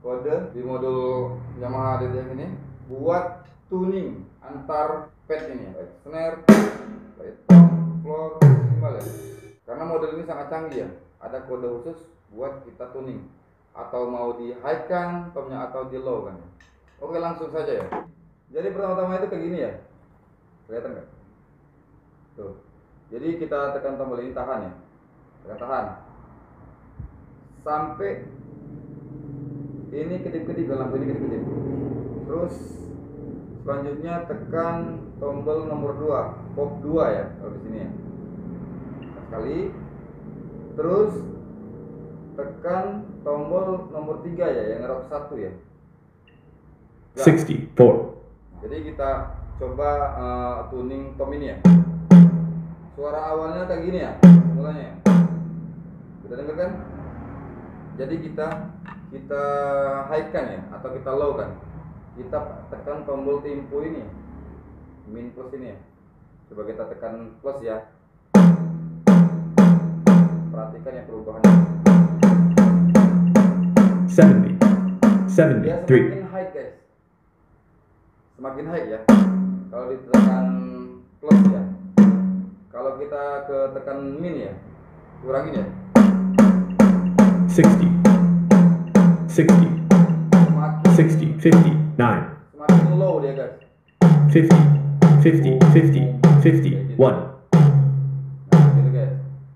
kode di modul Yamaha DTX ini buat tuning antar pad ini, baik snare, baik tom, floor, cymbal ya. Karena model ini sangat canggih ya, ada kode khusus buat kita tuning, atau mau di high kan tomnya atau di low kan. Oke, langsung saja ya. Jadi pertama-tama itu kayak gini ya, kelihatan nggak? Tuh. Jadi kita tekan tombol ini, tahan ya, tahan sampai ini kedip-kedip, lampu ini kedip-kedip. Terus selanjutnya tekan tombol nomor 2, pop 2 ya, kalau di sini ya. Sekali. Terus tekan tombol nomor 3 ya, yang ngerok 1 ya. 64. Jadi kita coba tuning tom ini ya. Suara awalnya kayak gini ya, mulanya ya. Kita dengar kan? Jadi kita high kan ya, atau kita low kan. Kita tekan tombol tempo ini, min plus ini ya. Coba kita tekan plus ya. Perhatikan ya perubahannya. 70. Dia 73. semakin high guys, semakin high ya. Kalau ditekan plus ya. Kalau kita ke tekan min ya, kurangin ya. 60. 60. Semakin 60. 59. semakin low dia guys. 50. 50. 50. 51. Nah, gitu guys.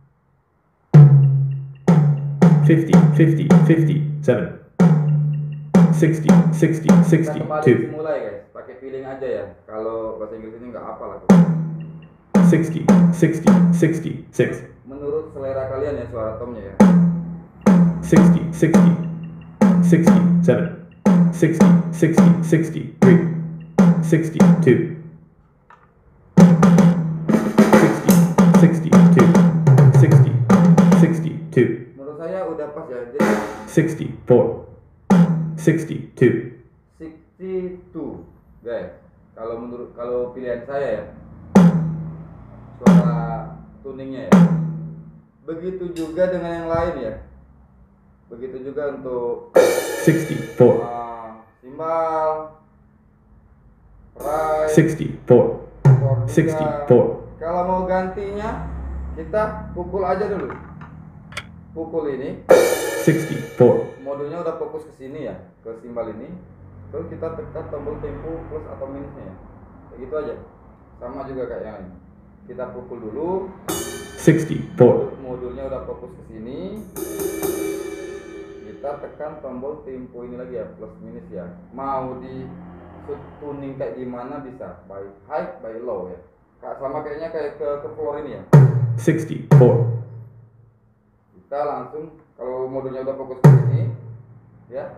50. 50. 57. 60. 60. Kita kembali 62. mulai guys, pakai feeling aja ya. Kalau bahasa Inggris ini nggak apa lah. 60. 60. 66. Menurut selera kalian ya suara tomnya ya. 60. 60. 67. 60. 60. 63. 62. 60. 62. 60. 62. Menurut saya udah pas ya. Jadi 64. 62. 62 guys. Kalau pilihan saya ya, suara tuningnya ya. Begitu juga dengan yang lain ya. Begitu juga untuk 64. cymbal, right, 64. chord juga. 64. Kalau mau gantinya kita pukul aja dulu. Pukul ini, 64. modulnya udah fokus ke sini ya, ke cymbal ini. Terus kita tekan tombol tempo plus atau minusnya ya. Kayak gitu aja. Sama juga kayak yang ini. Kita pukul dulu. 64. Modulnya udah fokus ke sini. Kita tekan tombol tempo ini lagi ya, plus minus ya. Mau di tuning kayak gimana bisa, by high, by low ya. Sama kayaknya kayak ke floor ini ya. 64. Kita langsung, kalau modulnya udah fokus ke sini ya,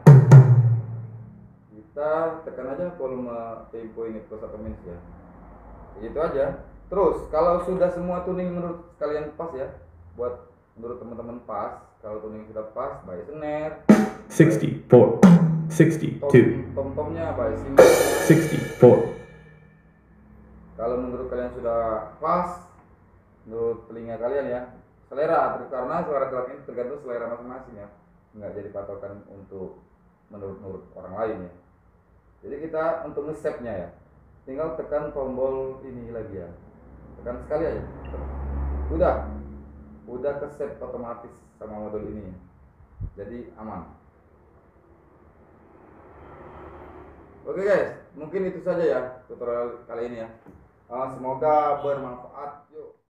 kita tekan aja volume tempo ini plus atau minus ya. Gitu aja. Terus kalau sudah semua tuning menurut kalian pas ya, buat menurut teman-teman pas, kalau tuning sudah pas, by snare, 64. 62. tom-tomnya, by cymbal, 64. kalau menurut kalian sudah pas, menurut telinga kalian ya, selera, karena suara keras ini tergantung selera masing-masing ya, nggak jadi patokan untuk menurut orang lain ya. Jadi kita untuk nge-save-nya ya, tinggal tekan tombol ini lagi ya, tekan sekali aja, udah ke-save otomatis sama modul ini ya. Jadi aman. Oke guys, mungkin itu saja ya tutorial kali ini ya. Semoga bermanfaat. Yuk.